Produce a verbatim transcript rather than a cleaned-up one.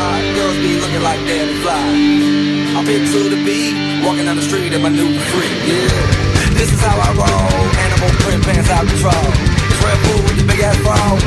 ride, girls be looking like Danny Fly. I pick to the beat, walking down the street in my new freak, yeah. This is how I roll, animal print pants out control. It's Red Bull with the big ass bra,